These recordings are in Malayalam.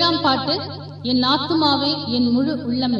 ஏழாம் பாட்டு. என் ஆத்துமாவே என் முழு உள்ளமே.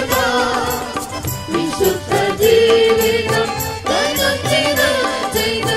Take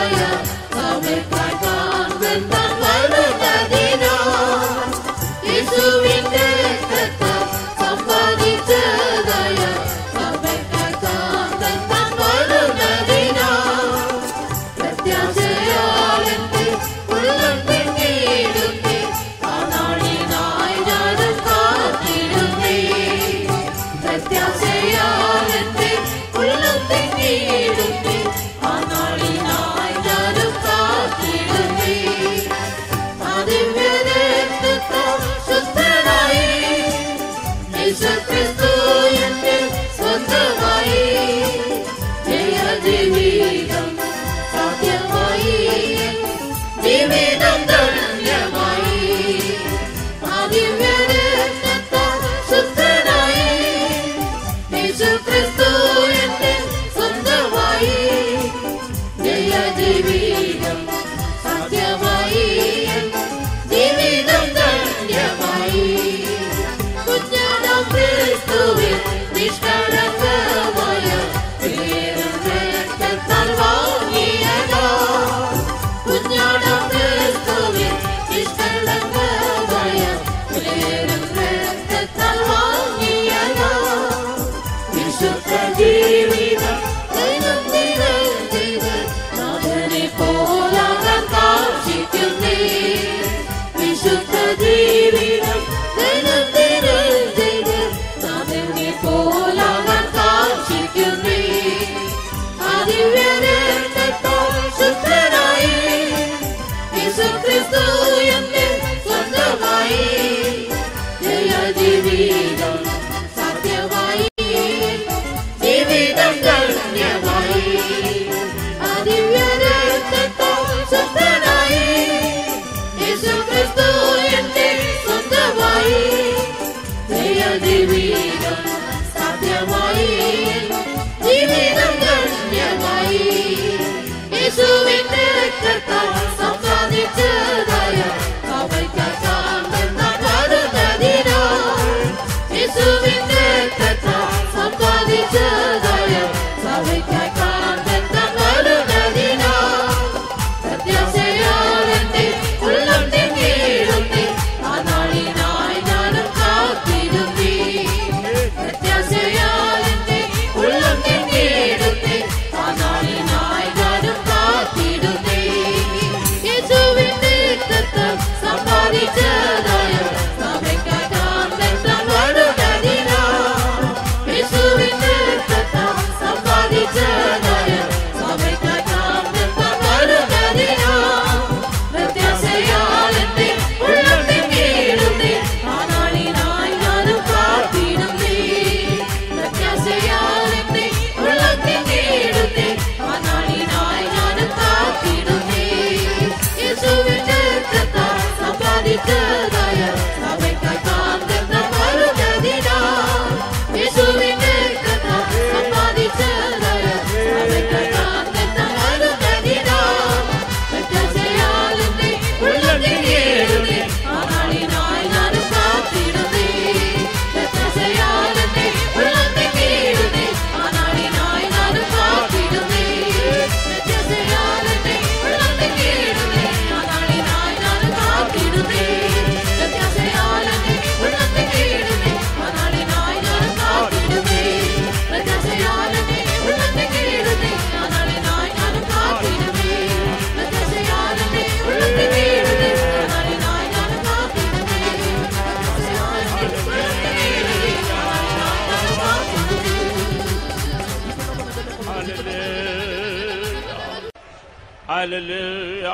Hallelujah,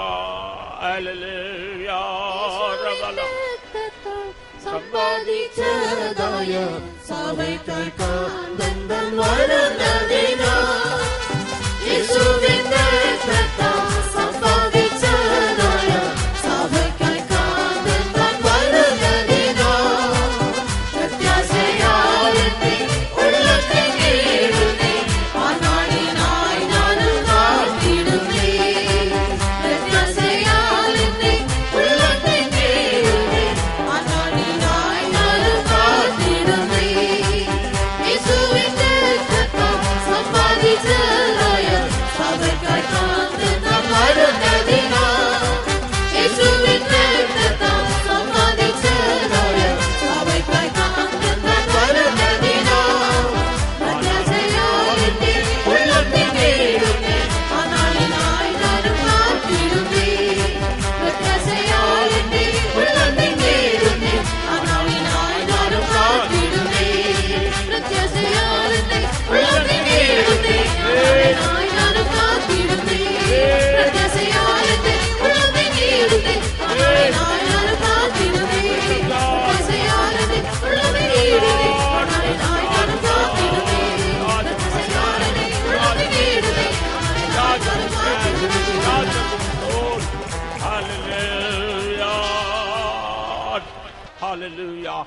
hallelujah, Rabala. സമ്പാദിച്ചതായ സഭയ്ക്കായി കാന്തൻ വരുന്നതിനാ യേശുവിന്റെ രക്തം സമ്പാദിച്ചതായ സഭയ്ക്കായി കാന്തൻ വരുന്നതിനാ പ്രത്യാശയാൽ എന്റെ ഉള്ളത്തിൽ കേടുന്നേ ആ നാളിനായി ഞാനും കാത്തിടുന്നേ പ്രത്യാശയാൽ എന്റെ ഉള്ളത്തിൽ കേടുന്നേ ആ നാളിനായി ഞാനും കാത്തിടുന്നേ യേശുവിന്റെ രക്തം സമ്പാദിച്ച Hallelujah.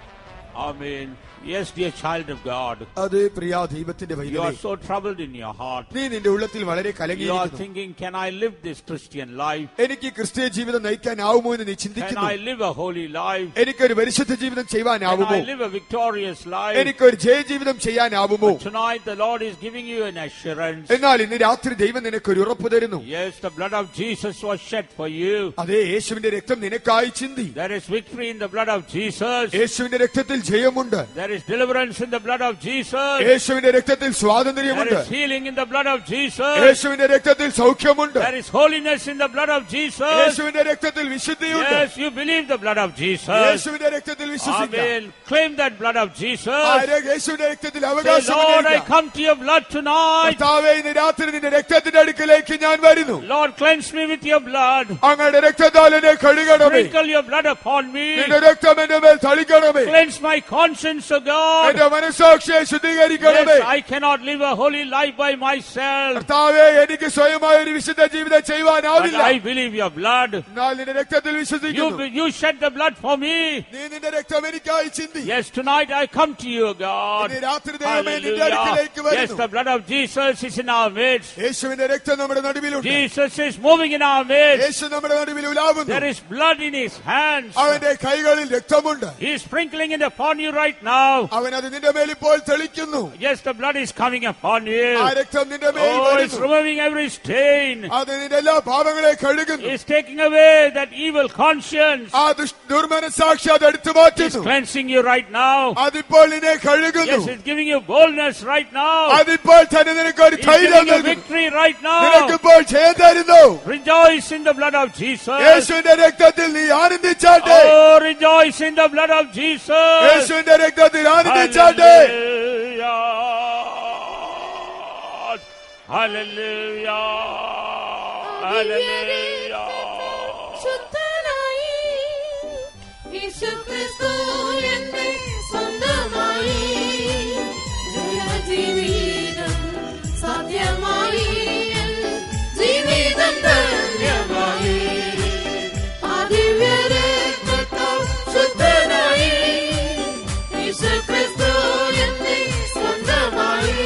Amen. Yes, dear child of God. അതേ പ്രിയ ദൈവത്തിന്റെ You പൈതലേ, are so troubled in your heart. നീ നിന്റെ ഉള്ളത്തിൽ വളരെ You are കലങ്ങിയിരിക്കുന്നു. thinking, can I live this Christian life? എനിക്ക് ക്രിസ്തീയ ജീവിതം നയിക്കാനാവുമോ എന്ന് നീ Can ചിന്തിക്കുന്നു. I live a holy life? എനിക്കൊരു പരിശുദ്ധ ജീവിതം Can ചെയ്യുവാനാവുമോ? I live a victorious life? എനിക്കൊരു ജയജീവിതം ചെയ്യാനാവുമോ? Tonight the Lord is giving you an assurance. എന്നാൽ ഇന്ന് രാത്രി ദൈവം നിനക്കൊരു ഉറപ്പ് തരുന്നു. Yes, the blood of Jesus was shed for you. അതേ, യേശുവിന്റെ രക്തം നിനക്കായി ചിന്തി. There is victory in the blood of Jesus. യേശുവിന്റെ രക്തത്തിൽ ജയമുണ്ട്. There is deliverance in the blood of Jesus. യേശുവിന്റെ രക്തത്തിൽ There സ്വാതന്ത്ര്യമുണ്ട്. is healing in the blood of Jesus. യേശുവിന്റെ രക്തത്തിൽ സൗഖ്യമുണ്ട്. There is holiness in the blood of Jesus. യേശുവിന്റെ രക്തത്തിൽ വിശുദ്ധിയുണ്ട്. Yes, you believe the blood of Jesus. യേശുവിന്റെ രക്തത്തിൽ വിശ്വസിക്കുക. Amen. Claim that blood of Jesus. യേശുവിന്റെ രക്തത്തിൽ Say, അവകാശം Lord, I ഉന്നയിക്കുക. come to your blood tonight. കർത്താവേ, ഇന്ന് രാത്രി നിന്റെ രക്തത്തിന്റെ അടുക്കലേക്ക് ഞാൻ വരുന്നു. Lord, cleanse me with your blood. അങ്ങയുടെ രക്തത്താൽ എന്നെ കഴുകണമേ. Sprinkle your blood upon me. നിന്റെ രക്തം എന്റെ മേൽ തളിക്കണമേ. Cleanse my conscience, O God. എന്റെ മനസ്സാക്ഷിയെ ശുദ്ധീകരിക്കണമേ. Yes, I cannot live a holy life by myself. കർത്താവേ, എനിക്ക് സ്വയമായ ഒരു വിശുദ്ധ ജീവിതം But ചെയ്യുവാനാവില്ല. I believe your blood. എന്നാൽ നിന്റെ രക്തത്തിൽ വിശ്വസിക്കുന്നു. You shed the blood for me. നീ നിന്റെ രക്തം എനിക്കായി ചിന്തി. Yes, tonight I come to you, God. ഇന്ന് രാത്രി ദൈവമേ നിന്റെ Hallelujah. അടുക്കലേക്ക് Yes, വരുന്നു. the blood of Jesus is in our midst. യേശുവിന്റെ രക്തം നമ്മുടെ നടുവിലുണ്ട്. Jesus is moving in our midst. യേശു നമ്മുടെ നടുവിൽ ഉലാവുന്നു. There is blood in his hands. അവന്റെ കൈകളിൽ രക്തമുണ്ട്. He is sprinkling it upon you right now. അവൻ അത് നിന്റെ മേൽ ഇപ്പോൾ തെളിക്കുന്നു. Yes, the blood is coming upon you. ആ രക്തം നിന്റെ മേൽ Oh, it's വരുന്നു. removing every stain. അത് നിന്റെ എല്ലാ പാപങ്ങളെ കഴുകുന്നു. It's taking away that evil conscience. ആ ദുർമനസാക്ഷി അത് എടുത്തു It's മാറ്റുന്നു. cleansing you right now. അതിപ്പോൾ നിന്നെ കഴുകുന്നു. Yes, it's giving you boldness right now. അതിപ്പോൾ തന്നെ നിനക്കൊരു It's ധൈര്യം giving you നൽകുന്നു. victory right now. നിനക്കിപ്പോൾ ജയം തരുന്നു. Rejoice in the blood of Jesus. യേശുവിന്റെ രക്തത്തിൽ നീ ആനന്ദിച്ചാട്ടെ. Oh, rejoice in the blood of Jesus. യേശുവിന്റെ രക്തത്തിൽ ആനന്ദിച്ചാട്ടെ. Hallelujah. Hallelujah. ശുദ്ധനായി യേശുക്രിസ്തു എന്നെ സ്വന്തമായി ജയജീവിതം സാധ്യമായി ജീവിതം ധന്യമായി ആ ദിവ്യരക്തത്താൽ ശുദ്ധനായി യേശുക്രിസ്തു എന്നെ സ്വന്തമായി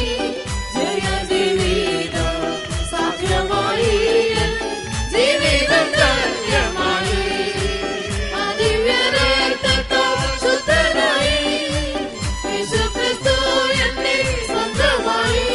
ജയജീവിതം സാധ്യമായി ജീവിതം ധന്യമായി ആ ദിവ്യരക്തത്താൽ ശുദ്ധനായി യേശുക്രിസ്തു എന്നെ സ്വന്തമായി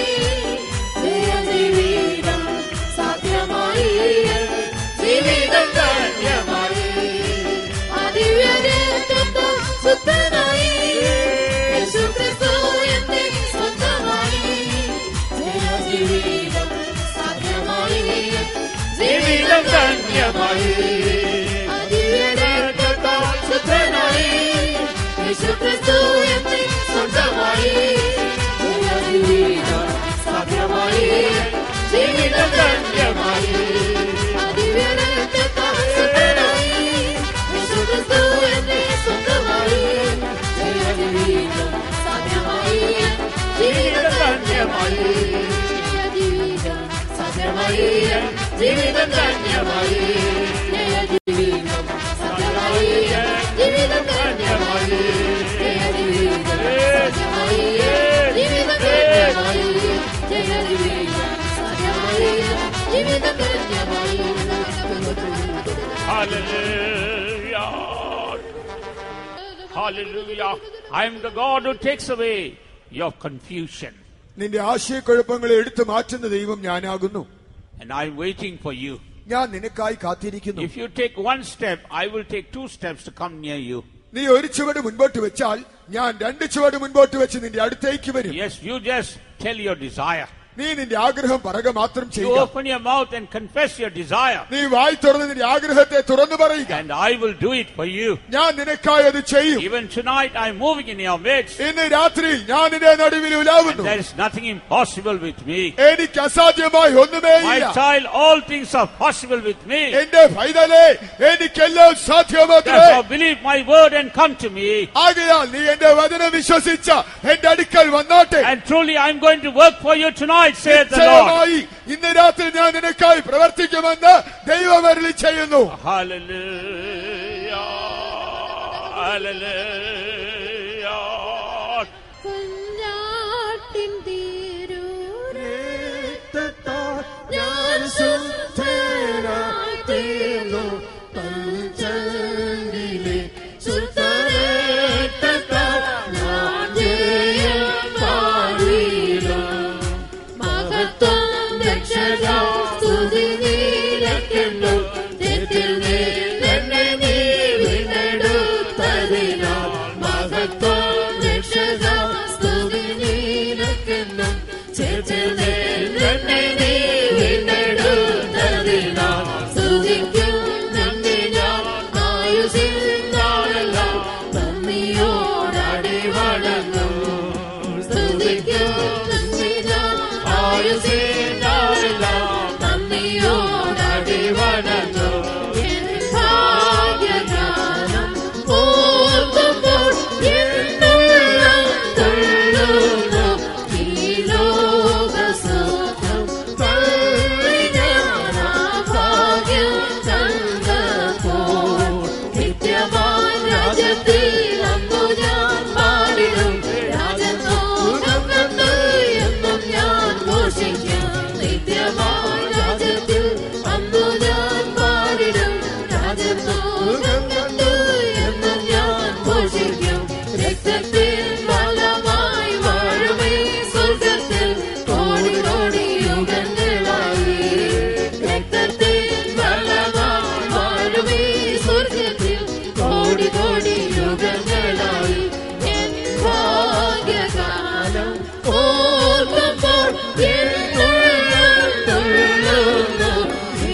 ജയജീവിതം സാധ്യമായി ജീവിതം ധന്യമായി ആ ദിവ്യരക്തത്താൽ ശുദ്ധനായി യേശുക്രിസ്തു എന്നെ സ്വന്തമായി ജയജീവിതം സാധ്യമായി ജീവിതം ധന്യമായി ആ ദിവ്യരക്തത്താൽ ശുദ്ധനായി യേശുക്രിസ്തു എന്നെ സ്വന്തമായി ജയജീവിതം സാധ്യമായി ജീവിതം ധന്യമായി ആ ദിവ്യരക്തത്താൽ ശുദ്ധനായി യേശുക്രിസ്തു എന്നെ സ്വന്തമായി ജയജീവിതം സാധ്യമായി ജീവിതം ധന്യമായി ജയജീവിതം സാധ്യമായി ജീവിതം ധന്യമായി ജയജീവിതം സാധ്യമായി ജീവിതം ധന്യമായി ജയജീവിതം സാധ്യമായി ജീവിതം ധന്യമായി ജയജീവിതം സാധ്യമായി ജീവിതം ധന്യമായി Hallelujah. Hallelujah. I am the God who takes away your confusion. നിന്റെ ആശയക്കുഴപ്പങ്ങളെ എടുത്തു മാറ്റുന്ന ദൈവം ഞാനാകുന്നു. And I am waiting for you. ഞാൻ നിനക്കായി കാത്തിരിക്കുന്നു. If you take one step, I will take 2 steps to come near you. നീ ഒരു ചുവട് മുൻപോട്ട് വെച്ചാൽ ഞാൻ 2 ചുവട് മുൻപോട്ട് വെച്ച് നിന്റെ അടുത്തേക്ക് വരും. Yes, you just tell your desire. നീ നിന്റെ ആഗ്രഹം പറക മാത്രം You ചെയ്യുക. open your mouth and confess your desire. നീ വായി തുറന്ന് നിന്റെ ആഗ്രഹത്തെ തുറന്നു പറയുക. And I will do it for you. ഞാൻ നിനക്കായി അത് ചെയ്യും. Even tonight I am moving in your midst. ഇന്ന് രാത്രി ഞാൻ നിന്റെ നടുവിൽ ഉലാവുന്നു. There is nothing impossible with me. എനിക്ക് അസാധ്യമായി ഒന്നുമേ My ഇല്ല. child, all things are possible with me. എന്റെ പൈതലേ, എനിക്കെല്ലാം സാധ്യമാത്രേ. Therefore believe my word and come to me. ആകയാൽ നീ എന്റെ വചനം വിശ്വസിച്ച എന്റെ അടുക്കൽ വന്നാട്ടെ. And truly I am going to work for you tonight, saith the Lord. ഇന്ന് രാത്രി ഞാൻ നിനക്കായി പ്രവർത്തിക്കുമെന്ന് ദൈവം അരുളി ചെയ്യുന്നു. Hallelujah. Hallelujah. കുഞ്ഞാട്ടിൻ തീരൂരേ ഞാൻ ശുദ്ധനായി തീർന്നു പഞ്ചങ്കിലെ ശുദ്ധരക്തത്താൽ ഞാൻ ജയം പാടിയിടും. മഹത്വം രക്ഷക സ്തുതി നിനക്കെന്നു തെറ്റിൽ നീ എന്നെ നീ വീണ്ടെടുത്തതിനാൽ. മഹത്വം രക്ഷക സ്തുതി നിനക്കെന്നു തെറ്റിൽ നീ എന്നെ നീ വീണ്ടെടുത്തതിനാൽ. സ്തുതിക്കും നന്ദി ഞാൻ ആയുസ്സിൽ നാളെല്ലാം നന്ദിയോടടി വണങ്ങും. സ്തുതിക്കും നന്ദി ഞാൻ ആയുസ്സിൽ നാളെല്ലാം നന്ദിയോടടി വണങ്ങും. എൻ ഭാഗ്യഗാനം ഓർക്കുമ്പോൾ എന്നുള്ളം തുള്ളുന്നു. ഈ ലോകസുഖം തള്ളി ഞാൻ ആ ഭാഗ്യം കണ്ടപ്പോൾ. നിത്യമായ രാജ്യത്തിൽ അന്നു ഞാൻ പാടിടും. രാജനോകം കണ്ട് എന്നും ഞാൻ ഘോഷിക്കും. നിത്യമായ രാജ്യത്തിൽ അന്നു ഞാൻ പാടിടും. രാജനോകം കണ്ട് എന്നും ഞാൻ ഘോഷിക്കും. രക്തത്തിൽ ഫലമായി വാഴുമേ സ്വർഗത്തിൽ കോടി കോടി യുഗങ്ങളായി. രക്തത്തിൽ ഫലമായി വാഴുമേ സ്വർഗത്തിൽ കോടി കോടി യുഗങ്ങളായി. എൻ ഭാഗ്യകാലം ഓർക്കുമ്പോൾ എന്നുള്ളം തുള്ളുന്നു. ഈ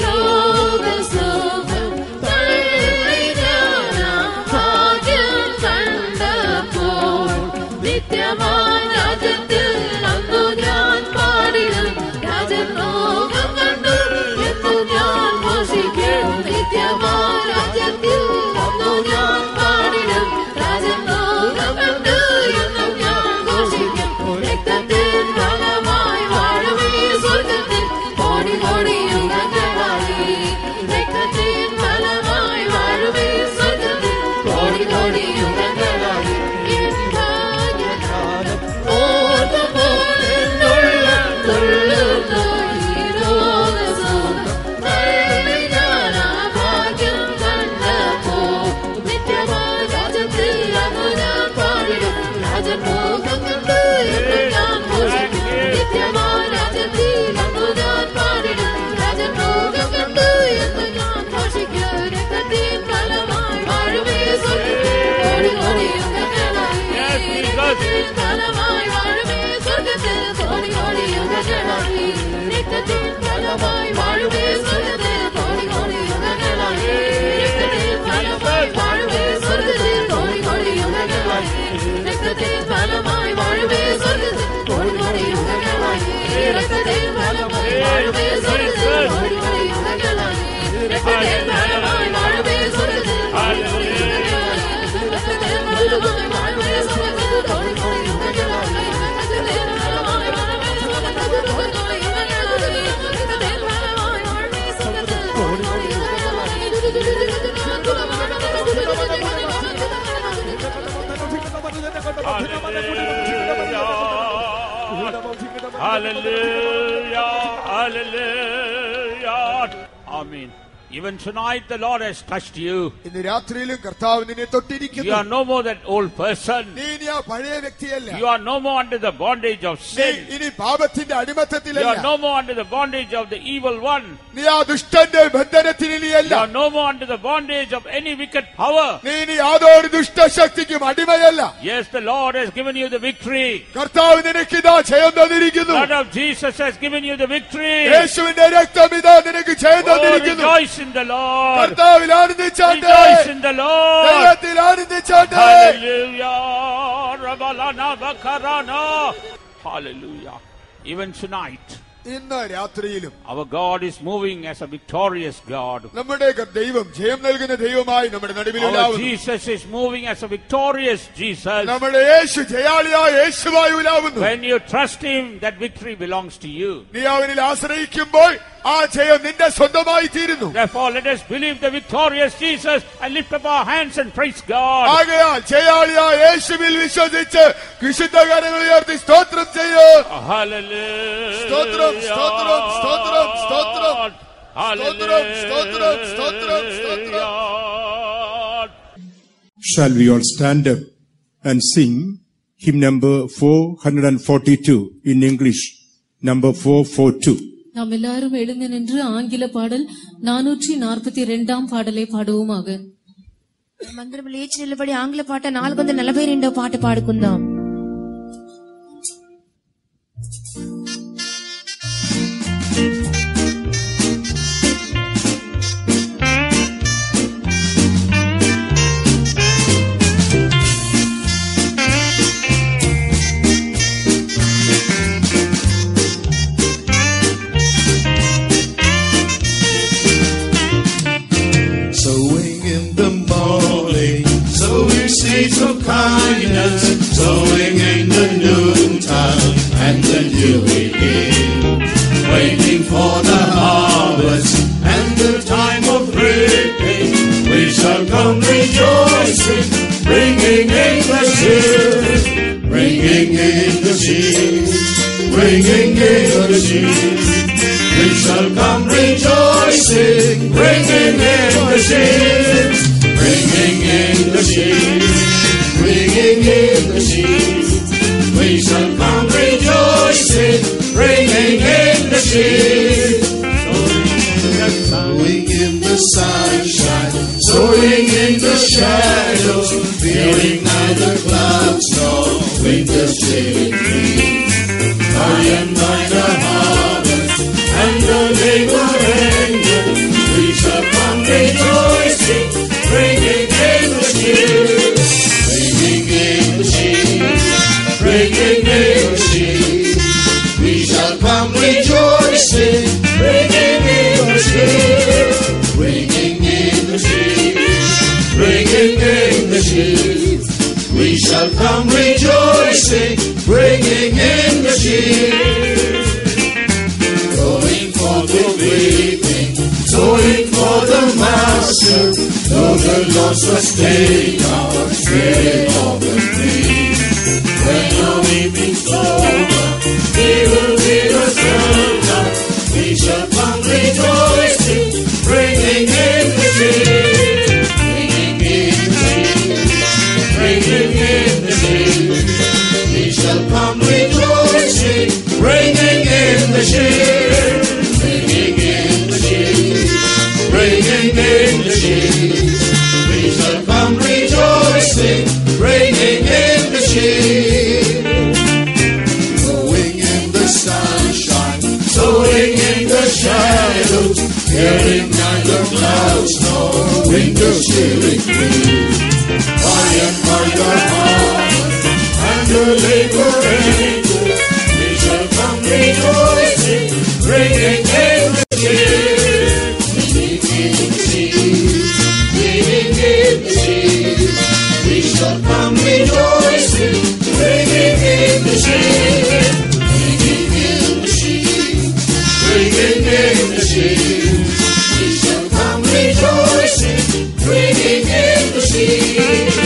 ലോകസുഖം തള്ളി ഞാൻ ആ ഭാഗ്യം കണ്ടപ്പോൾ. നിത്യമായ രാജ്യത്തിൽ അന്നു ഞാൻ പാടിടും. രാജലോകം കണ്ടു എന്നു ഞാൻ ഘോഷിക്കും. നിത്യമായ രാജ്യത്തിൽ അന്നു ഞാൻ പാടിടും. രാജലോകം കണ്ടു എന്നു ഞാൻ ഘോഷിക്കും. രക്തത്തിൽ ഫലമായി വാഴുമേ സ്വർഗത്തിൽ കോടി കോടി യുഗങ്ങളായി. രക്തത്തിൽ ഫലമായി വാഴുമേ സ്വർഗത്തിൽ കോടി കോടി യുഗങ്ങളായി. എൻ ഭാഗ്യകാലം ഓർക്കുമ്പോൾ എന്നുള്ളം തുള്ളുന്നു. ഈ ലോകസുഖം തള്ളി ഞാൻ ആ ഭാഗ്യം കണ്ടപ്പോൾ. നിത്യമായ രാജ്യത്തിൽ അന്നു ഞാൻ പാടിടും. രാജഭോഗം കണ്ട് എന്നും ഞാൻ ഘോഷിക്കും. നിത്യമായ രാജ്യത്തിൽ അന്നു ഞാൻ പാടിടും. രാജഭോഗം കണ്ട് എന്നും ഞാൻ ഘോഷിക്കും. രക്തത്തിൽ ഫലമായി വാഴുമേ സ്വർഗത്തിൽ കോടി കോടി യുഗങ്ങളായി. രക്തത്തിൽ ഫലമായി വാഴുമേ സ്വർഗത്തിൽ കോടി കോടി യുഗങ്ങളായി. രക്തത്തിൽ ഫലമായി വാഴുമേ സ്വർഗത്തിൽ കോടി കോടി യുഗങ്ങളായി. രക്തത്തിൽ ഫലമായി വാഴുമേ സ്വർഗത്തിൽ കോടി കോടി യുഗങ്ങളായി. രക്തത്തിൽ ഫലമായി വാഴുമേ സ്വർഗത്തിൽ കോടി കോടി യുഗങ്ങളായി. രക്തത്തിൽ ഫലമായി വാഴുമേ സ്വർഗത്തിൽ കോടി കോടി യുഗങ്ങളായി. രക്തത്തിൽ ഫലമായി വാഴുമേ സ്വർഗത്തിൽ കോടി കോടി യുഗങ്ങളായി. രക്തത്തിൽ ഫലമായി വാഴുമേ സ്വർഗത്തിൽ കോടി കോടി യുഗങ്ങളായി. രക്തത്തിൽ ഫലമായി വാഴുമേ സ്വർഗത്തിൽ കോടി കോടി യുഗങ്ങളായി. രക്തത്തിൽ ഫലമായി വാഴുമേ സ്വർഗത്തിൽ കോടി കോടി യുഗങ്ങളായി. Hallelujah. Hallelujah. Amen. Even tonight the Lord has touched you. ഇന്ന് രാത്രിയിലും കർത്താവ് നിന്നെ You തൊട്ടിരിക്കുന്നു. are no more that old person. നീ ഇനി ആ പഴയ വ്യക്തിയല്ല. You are no more under the bondage of നീ sin. ഇനി പാപത്തിന്റെ You അടിമത്തത്തിലല്ല. are no more under the bondage of the evil one. നീ ആ ദുഷ്ടന്റെ ബന്ധനത്തിൽ You ഇനിയല്ല. are no more under the bondage of any wicked power. നീ ഇനി യാതൊരു ദുഷ്ടശക്തിക്കും അടിമയല്ല. Yes, the Lord has given you the victory. കർത്താവ് നിനക്ക് ഇതാ ജയം തന്നിരിക്കുന്നു. The blood of Jesus has given you the victory. യേശുവിന്റെ രക്തം ഇതാ നിനക്ക് ജയം Oh, തന്നിരിക്കുന്നു. rejoice in the Lord. കർത്താവിൽ ആനന്ദിച്ചാട്ടെ. Rejoice in the Lord. ദൈവത്തിൽ ആനന്ദിച്ചാട്ടെ. Hallelujah. Rabalana Bakarana. Hallelujah. Even tonight, ഇന്ന് രാത്രിയിലും our God is moving as a victorious God. നമ്മുടെ ദൈവം ജയം നൽകുന്ന ദൈവമായി നമ്മുടെ Our നടുവിലുലാവുന്നു. Jesus is moving as a victorious Jesus. നമ്മുടെ യേശു ജയാളിയായ യേശുവായി ഉലാവുന്നു. When you trust Him, that victory belongs to you. നീ അവനിൽ ആശ്രയിക്കുമ്പോൾ ആ ജയം നിന്റെ സ്വന്തമായി തീരുന്നു. Therefore, let us believe the victorious Jesus and lift up our hands and praise God. ആകയാൽ ജയാളിയായ യേശുവിൽ വിശ്വസിച്ച് വിശുദ്ധകരങ്ങൾ ഉയർത്തി സ്തോത്രം ചെയ്യൂ. Hallelujah. സ്തോത്രം സ്തോത്രം സ്തോത്രം സ്തോത്രം സ്തോത്രം സ്തോത്രം സ്തോത്രം സ്തോത്രം. Shall we all stand up and sing hymn number 442 in English, number 442. நாம் எல்லாரும் எழுந்து நின்று ஆங்கில பாடல் 442 பாடலை பாடுவோமாக. మందరం లేచి నిలబడి ఆంగ్ల పాట 442 పాట పాడుకుందాం. Of kindness, sowing in the noontime and the dewy evening, waiting for the harvest and the time of reaping. We shall come rejoicing, bringing in the sheaves, bringing in the sheaves, bringing in the sheaves. We shall come rejoicing, bringing in the sheaves, bringing in the sheaves, bringing in the sheaves. We shall come rejoicing, bringing in the sheaves. Sowing in the sunshine, sowing in the shadows, fearing neither clouds nor winter's chilling breeze. By and by the harvest and the labor ended, we shall come rejoicing, bringing in the sheaves, bringing in the sheaves, bringing in the sheaves. We shall come rejoicing, bringing in the sheaves, bringing in the sheaves, bringing in the sheaves. We shall come rejoicing, bringing in the sheaves. Going forth with weeping, sowing for the Master, though the Lord sustain our spirit of the free. When our weeping's over, He will lead us out. We shall come rejoicing, bringing in the sheaves, bringing in the sheaves, bringing in the sheaves. We shall come rejoicing, bringing in the sheaves, bringing in the sheaves, bringing in the sheaves. We shall come rejoicing, bringing in the sheaves. Sowing in the sunshine, sowing in the shadows, hearing neither clouds nor winter's chilling breeze. By and by the harvest and the labor ended, we shall come rejoicing, bringing in the sheaves, bringing in the sheaves, bringing in the sheaves. We shall come rejoicing, bringing in the sheaves, bringing in the sheaves, bringing in the sheaves. We shall come rejoicing, bringing in the sheaves.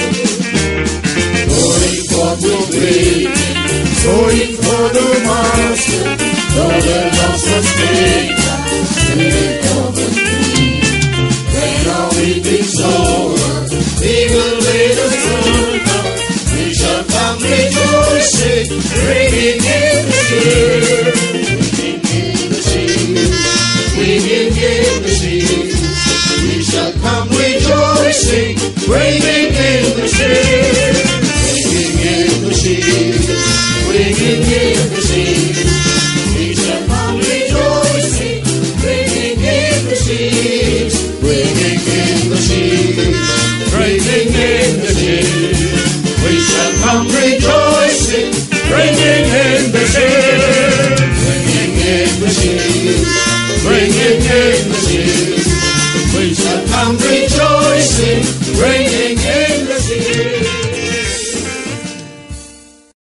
Going forth with weeping, sowing for the Master, though the Lord sustain our spirit of the free. When our weeping's over, He will lead us out. We shall come rejoicing, bringing in the sheaves, bringing in the sheaves, bringing in the sheaves. We shall come rejoicing, bringing in the sheaves, bringing in the sheaves, bringing in the sheaves. We shall come rejoicing, bringing in the sheaves, bringing in the sheaves, bringing in the sheaves. We shall come rejoicing, bringing in the sheaves, bringing in the sheaves, bringing in the sheaves. We shall come rejoicing, bringing in the sheaves.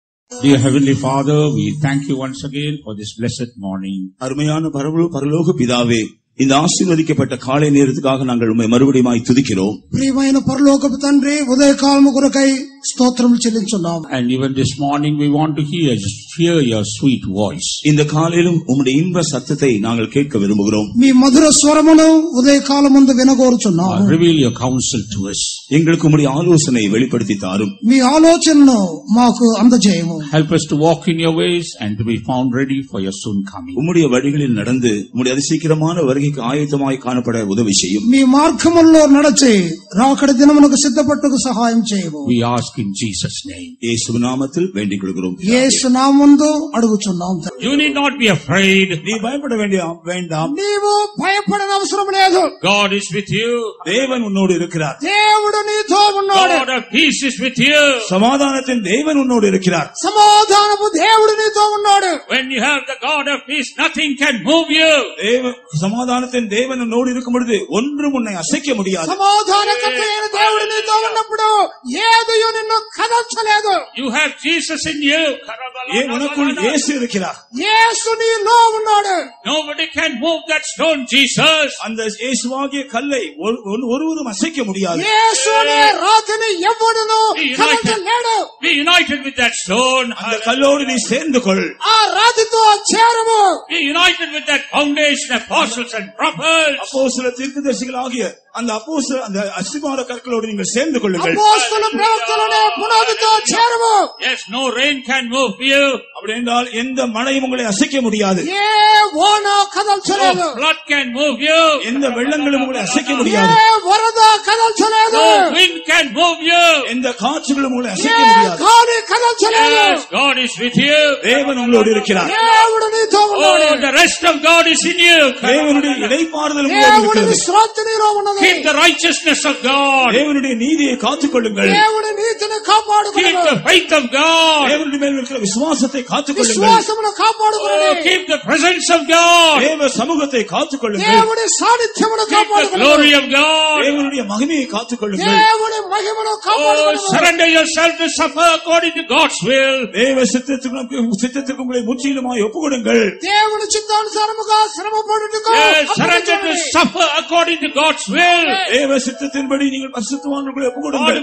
Dear Heavenly Father, we thank you once again for this blessed morning. அருமையான பரலோக பிதாவே, இந்த ஆசீர்வதிக்கப்பட்ட காலை நேரத்துக்காக நாங்கள் உம்மை மறுபடியும் துதிக்கிறோம். ప్రియమైన పరలోకపు తండ్రి, ఉదయకాలము కొరకై స్తోత్రములు చెల్లించున్నాం. And even this morning we want to hear your sweet voice. இந்த காலையிலும் உம்முடைய இன்ப சத்தத்தை நாங்கள் கேட்க விரும்புகிறோம். మీ మధుర స్వరమును ఉదయకాలమందు వినగోరుచున్నాం. Reveal your counsel to us. எங்களுக்கு உம்முடைய ஆலோசனை வெளிப்படுத்தி தாரும். మీ ఆలోచనను మాకు అందజేయము. Help us to walk in your ways and to be found ready for your soon coming. உம்முடைய வழிகளில் நடந்து உம்முடைய அதிசீக்கிரமான வருகைக்கு ஆயத்தமாய் காணப்பட உதவி செய்யும். మీ మార్గముల్లో నడచి రాకడి దినమునకు సిద్ధపట్టుకు సహాయం చేయము. We ask in Jesus' name. இயேசு நாமத்தில் வேண்டிக் கொள்கிறோம். యేసు నామమునందు అడుగుచున్నాం. You need not be afraid. நீ பயப்பட வேண்டாம். నీవు భయపడన అవసరం లేదు. God is with you. தேவன் உன்னோடு இருக்கிறார். దేవుడు నీతో ఉన్నాడు. God of peace is with you. சமாதானத்தின் தேவன் உன்னோடு இருக்கிறார். సమాధానపు దేవుడు నీతో ఉన్నాడు. When you have the God of peace, nothing can move you. சமாதானத்தின் தேவன் உன்னோடு இருக்கும் பொழுது ஒன்றும் உன்னை அசைக்க முடியாது. సమాధానకర్తయైన దేవుడు నీతో ఉన్నప్పుడు ఏదియు నిన్ను కదల్చలేదు. You have Jesus in you. உனக்குள் இயேசு இருக்கிறார். యేసు నీలో ఉన్నాడు. Nobody can move that stone, Jesus. அந்த இயேசுவாகிய கல்லை ஒருவரும் அசைக்க முடியாது. యేసు అనే రాతిని ఎవ్వడును కదల్చలేడు. Be united with that stone. அந்த கல்லோடு நீ சேர்ந்து கொள். ఆ రాతితో చేరము. Be united with that foundation, apostles and prophets. அப்போஸ்தலர் தீர்க்கதரிசிகளாகிய அந்த அஸ்திபார கற்களோடு நீங்கள் சேர்ந்து கொள்ளுங்கள். அப்போஸ்தல பிரவக்தலோட புனாதிతో చేరము. Yes, no rain can move you. அப்படி என்றால் எந்த மழையும் உங்களை அசைக்க முடியாது. ఏ వాన కదల్చలేదు. No flood can move you. எந்த வெள்ளங்களும் உங்களை அசைக்க முடியாது. ఏ వరద కదల్చలేదు. No wind can move you. எந்த காற்றுகளும் உங்களை அசைக்க ఏ முடியாது. గాలి కదల్చలేదు. Yes, God is with you. தேவன் உங்களோடு இருக்கிறார். దేవుడు నీతో ఉన్నాడు. Oh, the rest of God is in you. தேவனுடைய இளைப்பாறுதல் உங்களோடு దేవుడి இருக்கிறது. విశ్రాంతి నీలో ఉన్నది. Keep the righteousness of God. தேவனுடைய நீதியை காத்துக்கொள்ளுங்கள். దేవుడి నీతిని Keep కాపాడుకొనుము. the faith of God. தேவனுடைய மேல் இருக்கிற விசுவாசத்தை காத்துக்கொள்ளுங்கள். విశ్వాసమును కాపాడుకొనుము. Oh, keep the presence of God. தேவ சமூகத்தை காத்துக்கொள்ளுங்கள். దేవుడి సాన్నిధ్యమును Keep the కాపాడుకొనుము. glory of God. தேவனுடைய மகிமையை காத்துக்கொள்ளுங்கள். దేవుడి మహిమను Oh, కాపాడుకొనుము. surrender yourself to suffer according to God's will. தேவ சித்தத்திற்கு உங்களை முற்றிலுமாய் ஒப்புக்கொடுங்கள். దేవుడి చిత్తానుసారముగా శ్రమ పడుటకు Yes, surrender to suffer according to God's will. தேவ சித்தத்தின்படி நீங்கள் பரிசுத்தவான்களை ஒப்புக்கொடுங்கள்.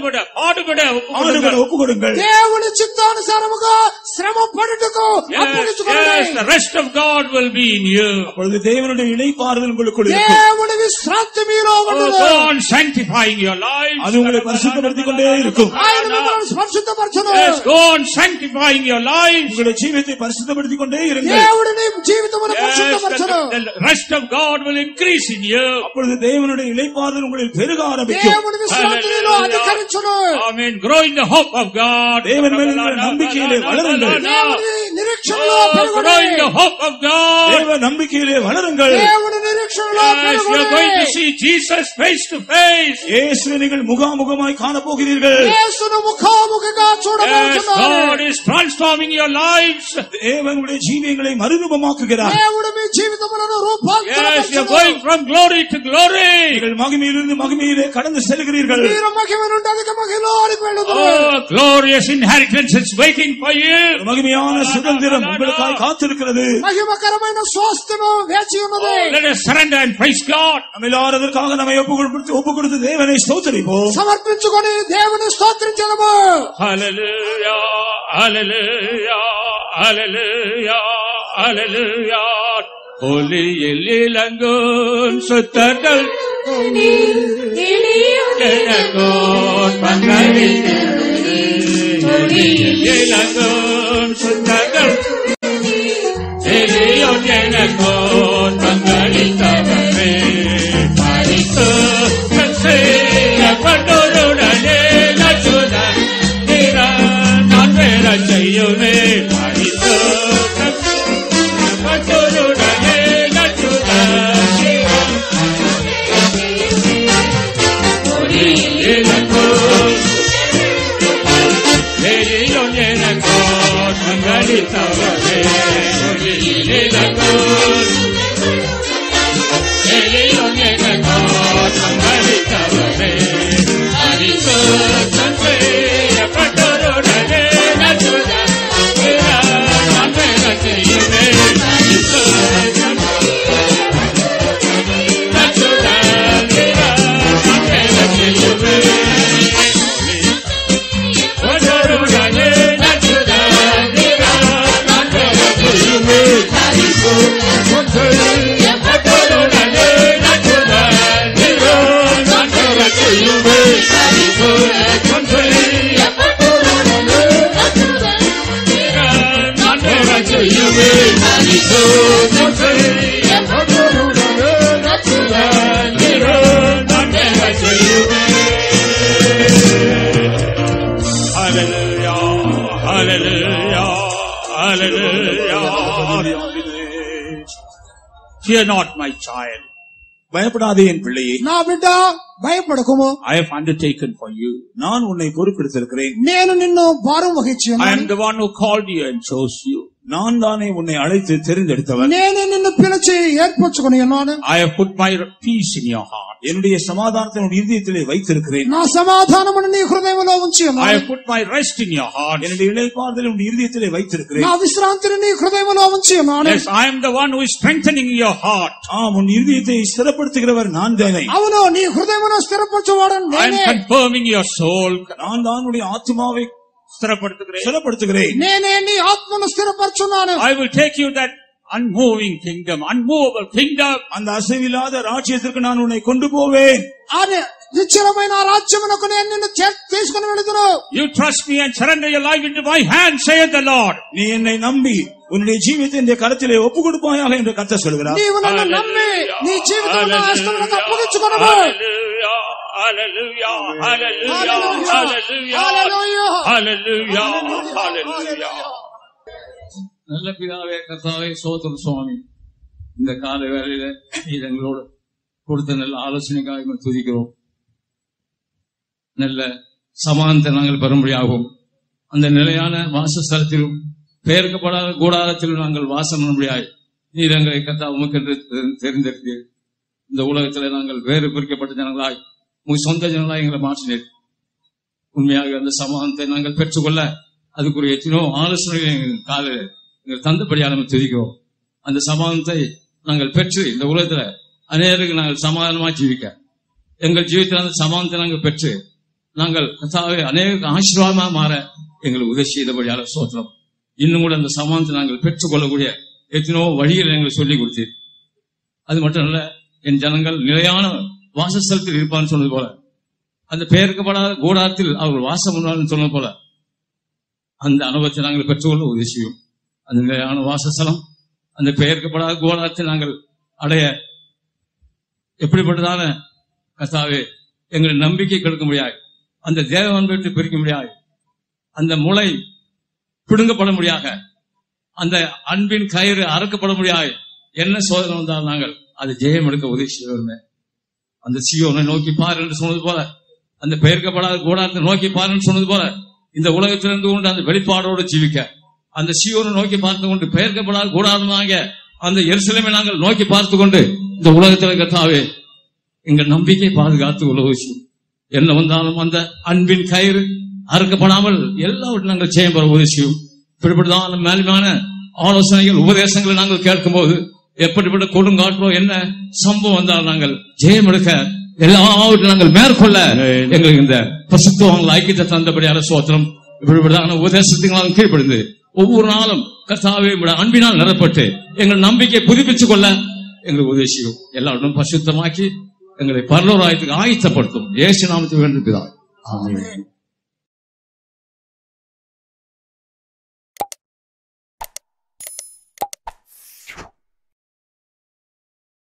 ஆடுபட ஒப்புக்கொடுங்கள். దేవుడి చిత్తానుసారముగా శ్రమ పడుటకు అప్పగించుకోండి. Yes, the rest of God will be in you. அப்பொழுது தேவனுடைய இளைப்பாறுதல் உங்களுக்குள் இருக்கும். దేవుడి విశ్రాంతి మీలో Oh, ఉన్నది. go on sanctifying your lives. அது உங்களை பரிசுத்தப்படுத்திக் கொண்டே இருக்கும். ఆయన మిమ్మల్ని పరిశుద్ధపరచును. Yes, go on sanctifying your lives. உங்களுடைய ஜீவித்தை பரிசுத்தப்படுத்திக் கொண்டே இருங்கள். దేవుడి నీ జీవితమును Yes, పరిశుద్ధపరచును. the rest of God will increase in you. அப்பொழுது தேவனுடைய இளைப்பாறுதல் உங்களில் பெருக ஆரம்பிக்கும். దేవుడి విశ్రాంతి నీలో అధికరించును. Amen. Grow in the hope of God. தேவன் மேல் இருக்கிற நம்பிக்கையிலே வளருங்கள். దేవుడి నిరీక్షణలో Oh, grow in పెరుగుడి. the hope of God. தேவ நம்பிக்கையிலே வளருங்கள். దేవుడి నిరీక్షణలో Yes, you are going to పెరుగుడి. see Jesus face to face. இயேசுவை நீங்கள் முகாமுகமாய் காணப்போகிறீர்கள். యేసును ముఖాముఖిగా Yes, చూడబోతున్నారు. God is transforming your lives. தேவனுடைய ஜீவியங்களை மறுரூபமாக்குகிறார். దేవుడు మీ జీవితములను Yes, you are రూపాంతరపరచును. going from glory to glory. நீங்கள் மகிமையிலிருந்து மகிமையிலே கடந்து செல்கிறீர்கள். మీరు మహిమ నుండి అధిక మహిమలోనికి వెళ్ళుదురు. Oh, glorious inheritance is waiting for you. மகிமையான சுதந்திரம் உங்களுக்காக காத்திருக்கிறது. మహిమకరమైన స్వాస్థ్యము వేచి ఉన్నది. Oh, let us surrender and praise God. நம்ம எல்லாரும் அதற்காக நம்மை ஒப்பு கொடுத்து தேவனை ஸ்தோத்திரிப்போம். సమర్పించుకొని దేవుని స్తోత్రించదము. Hallelujah, hallelujah, hallelujah, hallelujah. Holy Elilangun Sutadal Elilangun Pangalil Holy Elilangun Sutadal Elilangun Pangalil Tabare Parito Kansaya Pandurudane Nachuna Nira Nanvera Chayune Parito Kansaya Pandurudane Nachuna Holy Elilangun Elilangun Hallelujah. Hallelujah. Fear not, my child. பயப்படாதே என் பிள்ளையே. నా బిడ్డ భయపడకుము. I have undertaken for you. நான் உன்னை பொறுப்பெடுத்திருக்கிறேன். నేను నిన్ను భారం వహించి I ఉన్నాను. am the one who called you and chose you. நான் தானே உன்னை அழைத்து தெரிந்தெடுத்தவன். నేనే నిన్ను పిలిచి ఏర్పరచుకొని ఉన్నాను. I have put my peace in your heart. என்னுடைய சமாதானத்தை உன் இதயத்திலே வைத்திருக்கிறேன். నా సమాధానమును నీ హృదయములో ఉంచి I ఉన్నాను. have put my rest in your heart. என்னுடைய இளைப்பாறுதலை உன் இதயத்திலே வைத்திருக்கிறேன். నా విశ్రాంతిని నీ హృదయములో ఉంచి ఉన్నాను. Yes, I am the one who is strengthening your heart. ஆம், உன் இதயத்தை ஸ்திரப்படுத்துகிறவர் நான் தானே. అవును, నీ హృదయమును స్థిరపరచువాడు I am నేనే. confirming your soul. நான் தான் உன்னுடைய ஆத்மாவை ஸ்திரப்படுத்துகிறேன். నేనే నీ ఆత్మను స్థిరపరచున్నాను. I will take you that unmoving kingdom, unmovable kingdom. அந்த அசைவில்லாத ராஜ்யத்திற்கு நான் உன்னை கொண்டு போவேன். అదే నిశ్చలమైన రాజ్యమునకు నేను నిన్ను తీసుకుని వెళుదును. You trust me and surrender your life into my hand, saith the Lord. நீ என்னை நம்பி உன்னுடைய ஜீவிதத்தை இந்த கரத்திலே ஒப்பு கொடுப்பாயாக என்று கர்த்தர் சொல்கிறார். నీవు నన్ను నమ్మి నీ జీవితాన్ని నా హస్తములకు అప్పగించుకొనుము. Hallelujah. Hallelujah. Hallelujah. Hallelujah. Hallelujah. Hallelujah. நல்ல பிதாவே கர்த்தாவே சோதர சுவாமி, இந்த கால வேளையில இது எங்களோடு கொடுத்த நல்ல ஆலோசனைக்காக துதிக்கிறோம். நல்ல சமாதானத்தை நாங்கள் பெறும்படியாகவும் அந்த நிலையான வாசஸ்தலத்திலும் பெயர்க்கப்படாத கூடாரத்திலும் நாங்கள் வாசம் பண்ணும்படியாய் நீர் எங்களை கர்த்தா உமக்கென்று தெரிந்தெடுத்து இந்த உலகத்தில் நாங்கள் வேறு பிரிக்கப்பட்ட ஜனங்களாய் உங்கள் சொந்த ஜனங்களாய் எங்களை மாற்றினேன். உண்மையாக அந்த சமாதானத்தை நாங்கள் பெற்றுக்கொள்ள அதுக்குரிய எத்தனோ ஆலோசனைகள் காலையில் எங்கள் தந்தபடியாக நம்ம துதிக்கிறோம். அந்த சமாதானத்தை நாங்கள் பெற்று இந்த உலகத்துல அநேருக்கு நாங்கள் சமாதானமா ஜீவிக்க எங்கள் ஜீவித்தில் அந்த சமாதானத்தை நாங்கள் பெற்று நாங்கள் அநேருக்கு ஆசீர்வாதமா மாற எங்களுக்கு உதவி செய்தபடியாக சோத்திரம். இன்னும் கூட அந்த சமாதானத்தை நாங்கள் பெற்றுக்கொள்ளக்கூடிய எத்தனோ வழிகளை எங்களுக்கு சொல்லிக் கொடுத்தீர். அது மட்டும் இல்ல, என் ஜனங்கள் நிலையான வாசஸ்தலத்தில் இருப்பான்னு சொன்னது போல, அந்த பெயர்க்கப்படாத கூடாரத்தில் அவர்கள் வாசம் பண்ணாலும் சொன்னது போல அந்த அனுபவத்தை நாங்கள் பெற்றுக்கொள்ள உதவி செய்யும். அந்த நிலையான வாசஸ்தலம், அந்த பெயர்க்கப்படாத கூடாரத்தை நாங்கள் அடைய எப்படிப்பட்டதான கர்த்தாவே எங்களை நம்பிக்கை கெடுக்க முடியாது, அந்த தேவ அன்பை பிரிக்க முடியாது, அந்த முளை பிடுங்கப்பட முடியாக, அந்த அன்பின் கயிறு அறுக்கப்பட முடியாது. என்ன சோதனை வந்தால் நாங்கள் அது ஜெயம் எடுக்க உதவி செய்வோமே. அந்த சீயோனை நோக்கி பாரு என்று சொன்னது போல, அந்த பெயர்க்கப்படாத கூடாரத்தை நோக்கி பாரு என்று சொன்னது போல, இந்த உலகத்திலிருந்து கொண்டு அந்த வெளிப்பாடோடு ஜீவிக்க அந்த சீயோனை நோக்கி பார்த்து கொண்டு பெயர்க்கப்படாத கூடாரமாக அந்த எருசலேமை நாங்கள் நோக்கி பார்த்து கொண்டு இந்த உலகத்தில் கர்த்தாவே எங்கள் நம்பிக்கை பாதுகாத்து உலக என்ன வந்தாலும் அந்த அன்பின் கயிறு அறுக்கப்படாமல் எல்லாவற்றையும் நாங்கள் செய்ய பெற உதவி செய்யும். இப்படிப்பட்டதான மேலுமான ஆலோசனைகள் உபதேசங்களை நாங்கள் கேட்கும் போது எப்படிப்பட்ட கொடுங்காற்றோ என்ன சம்பவம் வந்தால் நாங்கள் ஜெயம் எடுக்க எல்லாவற்றையும் நாங்கள் மேற்கொள்ள எங்களுக்கு இந்த பசுத்துவங்கள் ஐக்கியத்தை தந்தபடியான சோத்திரம். இப்படிப்பட்டதான உபதேசத்துக்கு கீழ்ப்படிந்து ஒவ்வொரு நாளும் கர்த்தாவே அன்பினால் நிரப்பட்டு எங்கள் நம்பிக்கை புதுப்பித்துக் கொள்ள எங்களுக்கு உதவி செய்யும். எல்லாருடன் பசுத்தமாக்கி எங்களை பரலோராயத்துக்கு ஆயத்தப்படுத்தும். இயேசு நாமத்தில் வேண்டுகிறோம். ஆமென்.